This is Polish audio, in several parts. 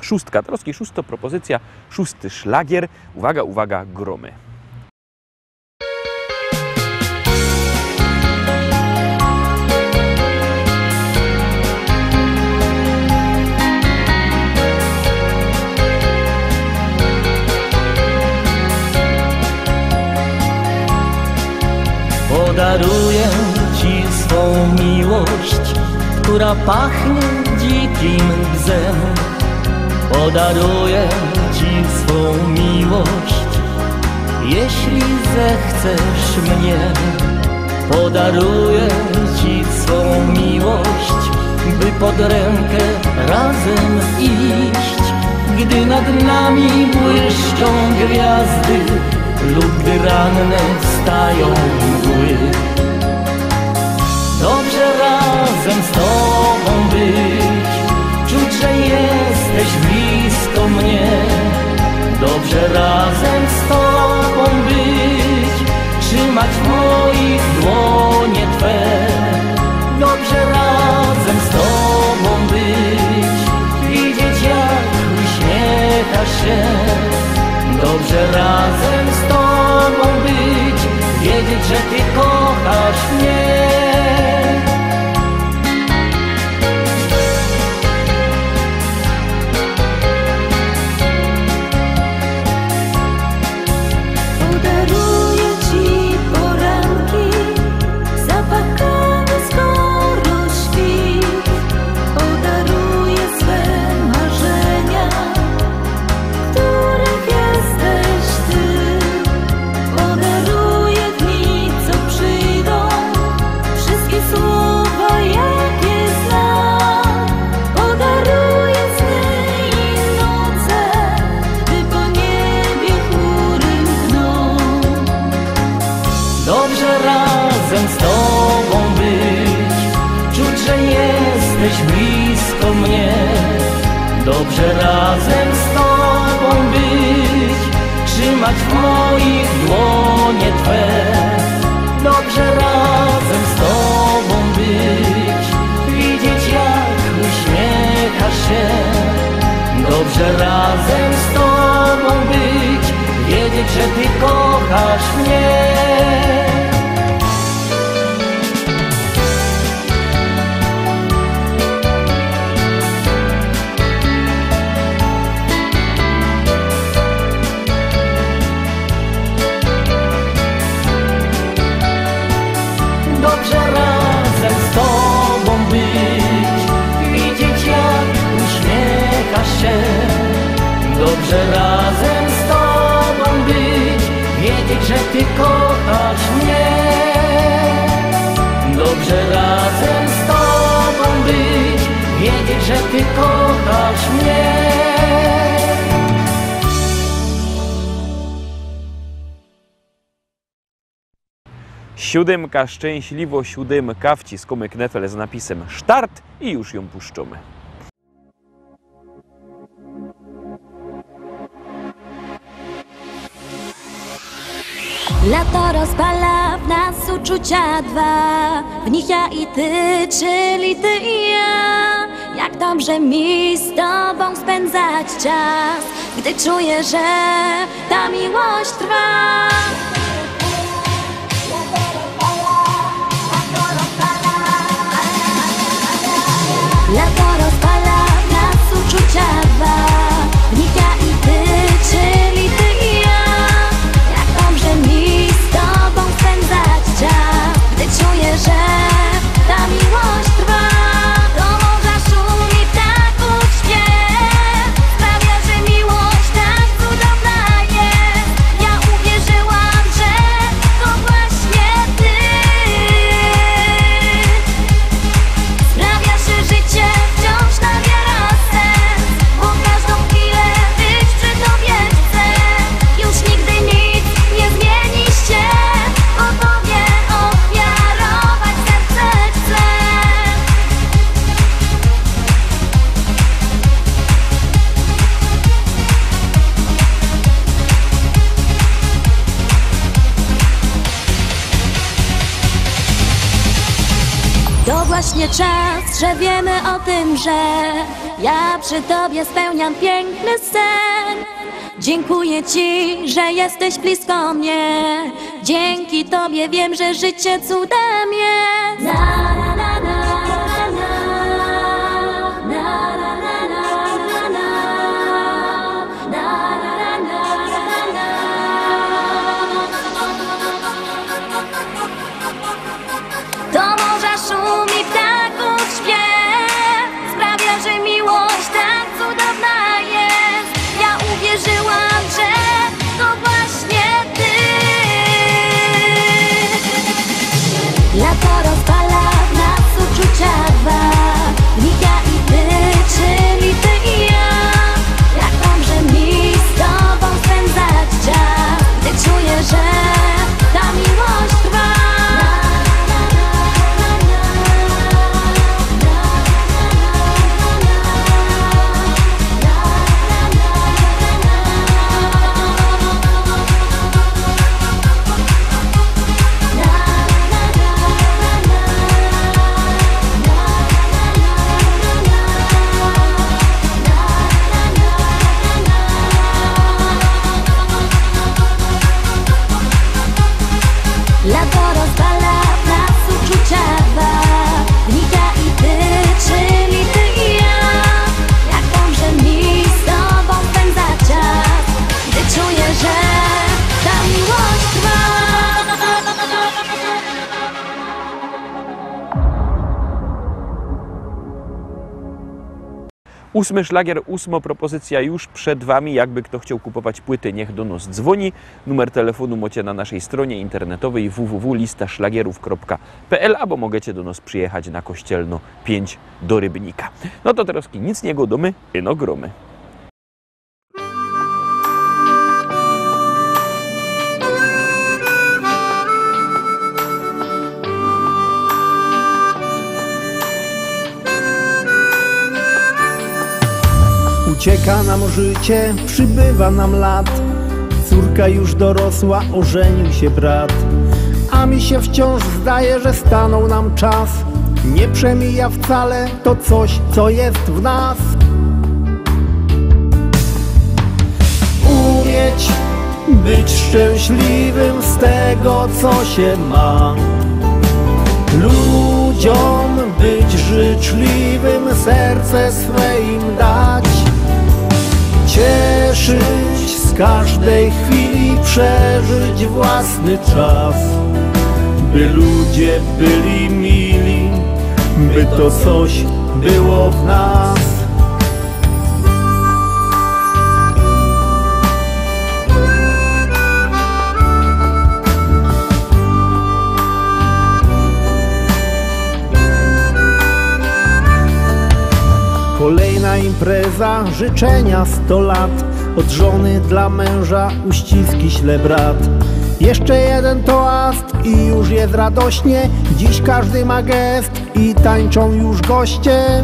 szóstka. Troski szósto propozycja, szósty szlagier. Uwaga, uwaga, gromy. Podaruję Ci swą miłość, która pachnie dzikim bzem. Podaruję Ci swą miłość, jeśli zechcesz mnie. Podaruję Ci swą miłość, by pod rękę razem iść, gdy nad nami błyszczą gwiazdy lub gdy ranne stają mgły. Dobrze razem z Tobą być, czuć, że jesteś blisko mnie. Dobrze razem z Tobą być, trzymać w moich dłonie Twe. Dobrze razem z Tobą być, widzieć jak uśmiechasz się. Dobrze razem z Tobą być, wiedzieć, że Ty kochasz mnie. Podaruję Ci poranki, zapakane skoro świt. Podaruję swe marzenia, których jesteś Ty. Podaruję dni, co przyjdą, wszystkie słowa, jakie znam. Podaruję sny i noce, gdy po niebie chmury mkną. Dobrze razem z Tobą być, czuć, że jesteś blisko mnie. Dobrze razem z Tobą być, trzymać w moich dłonie Twe. Dobrze razem z Tobą być, widzieć jak uśmiechasz się. Dobrze razem z Tobą być, wiedzieć, że Ty kochasz mnie. Dobrze razem z Tobą być, widzieć jak uśmiechasz się. Dobrze razem z Tobą być, wiedzieć, że Ty kochasz mnie. Dobrze razem z Tobą być, wiedzieć, że Ty kochasz mnie. Siódemka, szczęśliwo siódemka, wciskamy knefel z napisem start i już ją puszczamy. Lato rozpala w nas uczucia dwa, w nich ja i Ty, czyli Ty i ja. Jak dobrze mi z Tobą spędzać czas, gdy czuję, że ta miłość trwa. Lato rozpala w nas uczucia dwa, w nich ja i Ty, czyli Ty i ja. Jak dobrze mi z Tobą spędzać czas, gdy czuję, że ta miłość trwa. Do morza szumi ptaków śpiew, sprawia, że miłość tak cudowna jest. Ja uwierzyłam, że to właśnie Ty. Sprawia, że życie wciąż nabiera sens, bo każdą chwilę być przy Tobie chcę. Już nigdy nic nie zmieni się, bo Tobie ofiarować serce chcę. To właśnie czas, że wiemy o tym, że ja przy Tobie spełniam piękny sen. Dziękuję Ci, że jesteś blisko mnie. Dzięki Tobie wiem, że życie cudem jest. Na, na, na, na, na, na, na, na, na, na, na, na, na, na, na. Do morza szum i ptaków śpiew sprawia, że miłość tak cudowna jest. Ja uwierzyłam, że to właśnie Ty. Lato rozpala w nas uczucia dwa. Ja i Ty, czyli Ty i ja. Jak dobrze mi z Tobą spędzać czas, gdy czuję, że ta miłość trwa. Lato rozpala w nas uczucia dwa. Ja i Ty, czyli Ty i ja. Jak dobrze mi z Tobą spędzać czas, gdy czuję, że ta miłość trwa. Ósmy szlagier, ósma propozycja już przed Wami. Jakby kto chciał kupować płyty, niech do nas dzwoni. Numer telefonu macie na naszej stronie internetowej www.listaszlagierów.pl albo możecie do nas przyjechać na Kościelno 5 do Rybnika. No to teraz nic nie godomy, ino gromy. Ucieka nam życie, przybywa nam lat. Córka już dorosła, ożenił się brat. A mi się wciąż zdaje, że stanął nam czas. Nie przemija wcale to coś, co jest w nas. Umieć być szczęśliwym z tego, co się ma. Ludziom być życzliwym, serce swe im dać. Cieszyć z każdej chwili, przeżyć własny czas. By ludzie byli mili, by to coś było w nas. Kolejna impreza, życzenia 100 lat. Od żony dla męża uściski śle brat. Jeszcze jeden toast i już jest radośnie. Dziś każdy ma gest i tańczą już goście.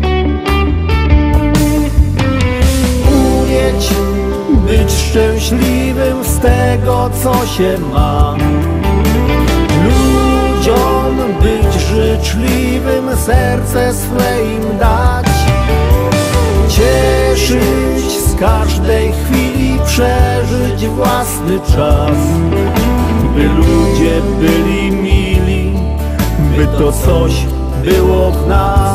Umieć być szczęśliwym z tego, co się ma. Ludziom być życzliwym, serce swe im dać. Cieszyć z każdej chwili, przeżyć własny czas. By ludzie byli mili, by to coś było w nas.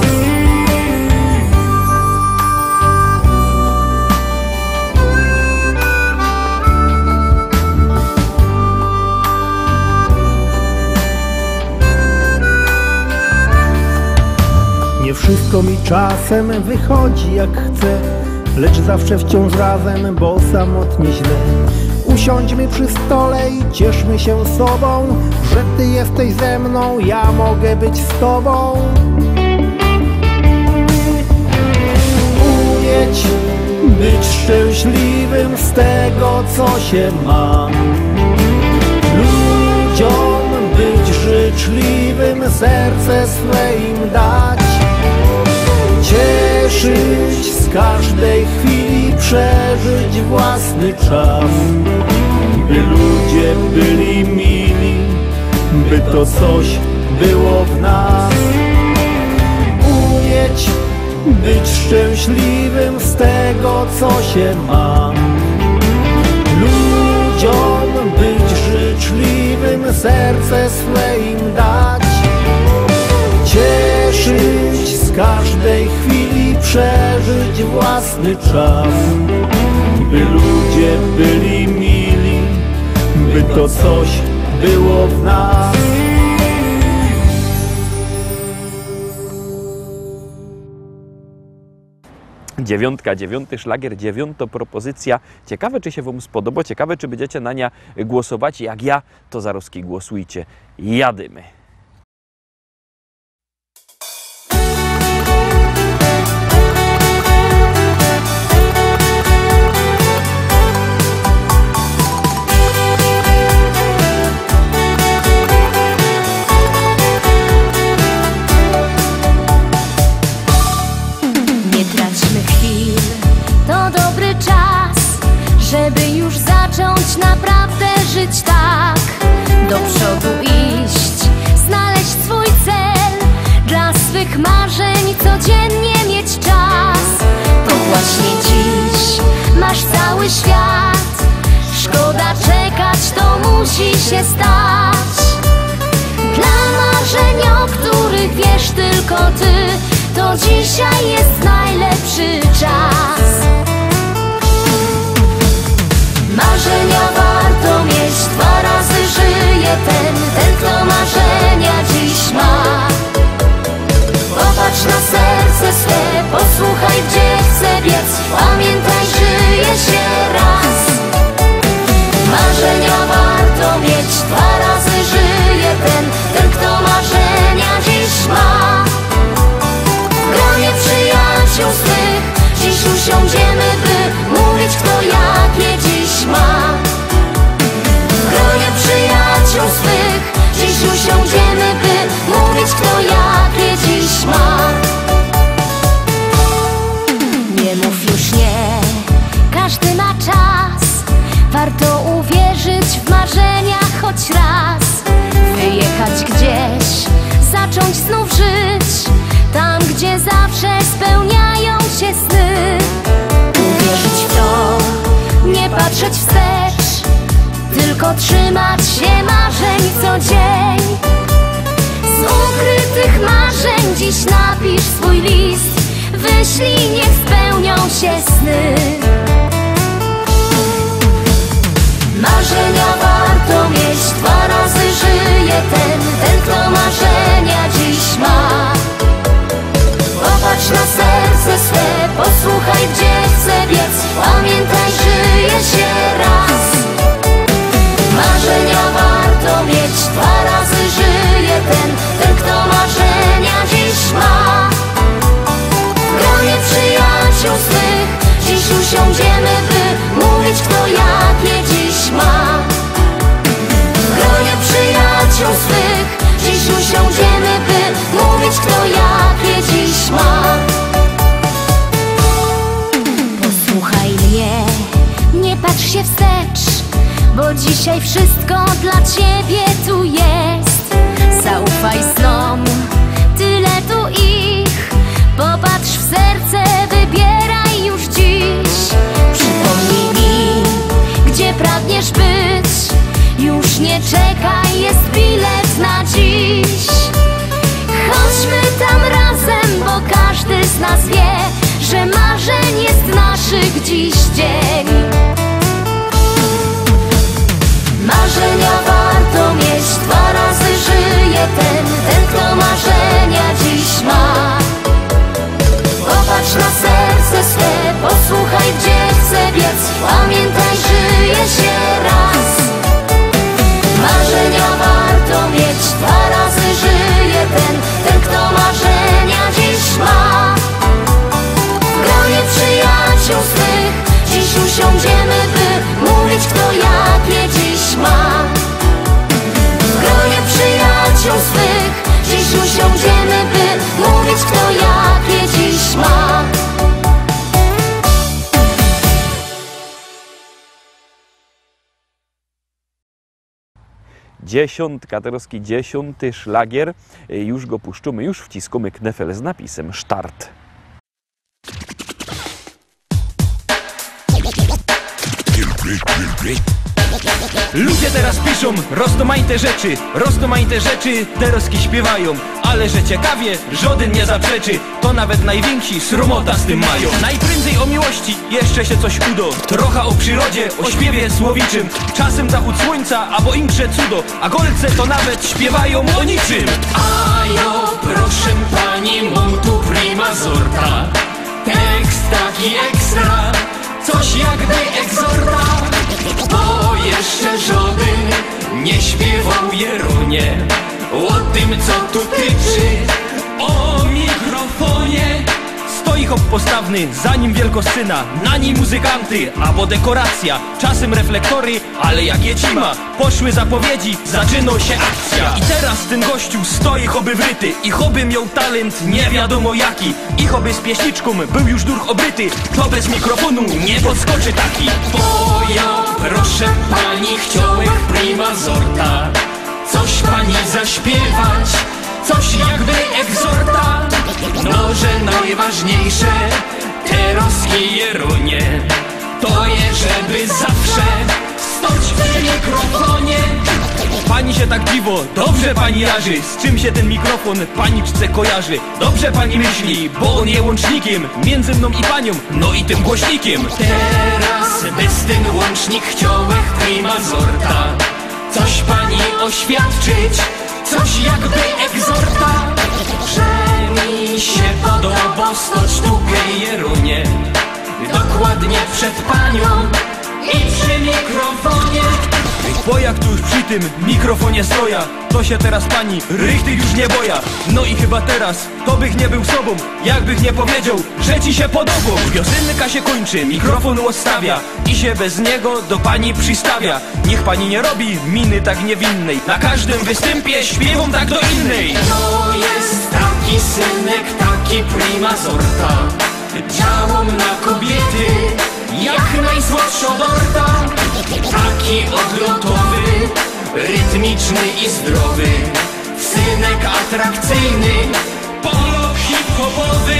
Nie wszystko mi czasem wychodzi jak chcę, lecz zawsze wciąż razem, bo samotnie źle. Usiądźmy przy stole i cieszmy się sobą, że Ty jesteś ze mną, ja mogę być z Tobą. Umieć być szczęśliwym z tego, co się ma. Ludziom być życzliwym, serce swe im dać. Cieszyć z każdej chwili, przeżyć własny czas. By ludzie byli mili, by to coś było w nas. Umieć być szczęśliwym z tego, co się ma. Ludziom być życzliwym, serce swe im dać, cieszyć z każdej chwili, przeżyć własny czas, by ludzie byli mili, by to coś było w nas. Dziewiąty szlagier, 9. propozycja. Ciekawe, czy się Wam spodoba, ciekawe, czy będziecie na nią głosować. Jak ja, to zaroski głosujcie. Jadymy. Żeby już zacząć naprawdę żyć tak, do przodu iść, znaleźć swój cel, dla swych marzeń codziennie mieć czas. To właśnie dziś masz cały świat, szkoda czekać, to musi się stać. Dla marzeń, o których wiesz tylko ty, to dzisiaj jest najlepszy czas. Marzenia warto mieć, 2 razy żyje ten, kto marzenia dziś ma. Popatrz na serce swe, posłuchaj, gdzie chce biec, pamiętaj, żyje się raz. Marzenia warto mieć, 2 razy żyje ten, kto marzenia dziś ma. W gronie przyjaciół swych dziś usiądziemy, by mówić, kto jakie dziś ma. W gronie przyjaciół swych dziś usiądziemy, by mówić, kto jakie dziś ma. Nie mów już nie, każdy ma czas. Warto uwierzyć w marzenia choć raz. Wyjechać gdzieś, zacząć znów żyć, tam gdzie zawsze spełniają się sny. Uwierzyć w to, nie patrzeć wstecz, tylko trzymać się marzeń co dzień. Z ukrytych marzeń dziś napisz swój list, wyślij, niech spełnią się sny. Marzenia warto mieć, 2 razy żyje ten, kto marzenia dziś ma. Popatrz na serce swe, posłuchaj, gdzie chce biec, pamiętaj, żyje się raz. Marzenia warto mieć, 2 razy żyje ten, kto marzenia dziś ma. W gronie przyjaciół swych dziś usiądziemy, by mówić, kto jakie dziś ma. W gronie przyjaciół swych dziś usiądziemy, by mówić, kto jakie dziś ma. Posłuchaj mnie, nie patrz się wstecz, bo dzisiaj wszystko dla ciebie tu jest. Zaufaj snom, tyle tu ich, popatrz w serce, wybieraj już dziś. Przypomnij mi, gdzie pragniesz być, już nie czekaj, jest bilet na dziś. Chodźmy tam razem, bo każdy z nas wie, że marzeń jest naszych dziś dzień. Marzenia warto mieć, 2 razy żyje ten, kto marzenia dziś ma. Popatrz na serce swe, posłuchaj, gdzie chce biec, pamiętaj, żyje się raz. Marzenia warto mieć, 2 razy żyje ten, kto marzenia dziś ma. W gronie przyjaciół swych dziś usiądziemy, by mówić, kto jakie dziś ma. W gronie przyjaciół swych dziś usiądziemy, by mówić, kto jakie dziś ma. Dziesiątka, teraz 10. szlagier. Już go puszczamy, już wciskamy knefel z napisem Start. Ludzie teraz piszą rozmaite rzeczy, teroski śpiewają. Ale że ciekawie, żaden nie zaprzeczy, to nawet najwięksi sromota z tym mają. Najprędzej o miłości jeszcze się coś udo, trochę o przyrodzie, o śpiewie słowiczym. Czasem zachód słońca, albo insze cudo, a golce to nawet śpiewają o niczym. A jo, proszę pani, mam tu prima sorta. Tekst taki ekstra, coś jakby egzorta. Bo jeszcze żaden nie śpiewał Jeronie o tym, co tu tyczy, O mikrofonie stoi hop postawny, za nim wielkosyna, na niej muzykanty, albo dekoracja. Czasem reflektory, ale jak jecima, poszły zapowiedzi, zaczyna się akcja. I teraz ten gościu stoi choby wryty, i choby miał talent nie wiadomo jaki, i choby z pieśniczką był już durch obryty, to bez mikrofonu nie podskoczy taki. bo ja, proszę pani, chciałem prima sorta. Coś pani zaśpiewać, coś jakby egzorta. No, że najważniejsze, teroskie Jeronie, to je, żeby zawsze stać przy mikrofonie. Pani się tak dziwo, dobrze pani jarzy, z czym się ten mikrofon paniczce kojarzy. Dobrze pani myśli, bo on je łącznikiem między mną i panią, no i tym głośnikiem. Teraz bez ten łącznik chciałem prima sorta. Coś pani oświadczyć, coś jakby egzorta. Że mi się podoba stać tu Jeronie, dokładnie przed panią i przy mikrofonie. Bo jak tu już przy tym mikrofonie stoja, to się teraz pani rychty już nie boja. No i chyba teraz to bych nie był sobą, jakbych nie powiedział, że ci się podoba. Piosenka się kończy, mikrofon odstawia i się bez niego do pani przystawia. Niech pani nie robi miny tak niewinnej, na każdym występie śpiewam tak do innej. To jest taki synek, taki prima sorta. Działam na kobiety, jak najsłodsza dorta. Taki odlotowy, rytmiczny i zdrowy, synek atrakcyjny, Polo hip-hopowy.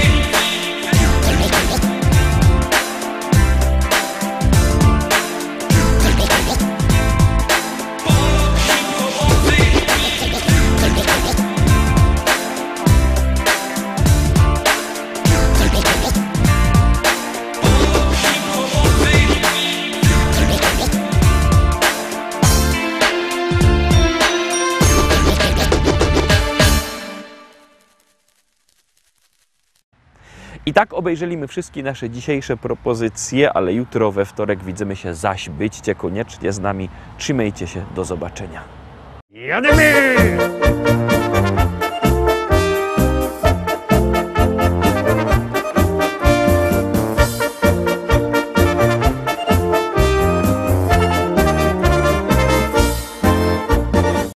I tak obejrzeliśmy wszystkie nasze dzisiejsze propozycje, ale jutro we wtorek widzimy się zaś. Byćcie koniecznie z nami. Trzymajcie się, do zobaczenia. Jademy!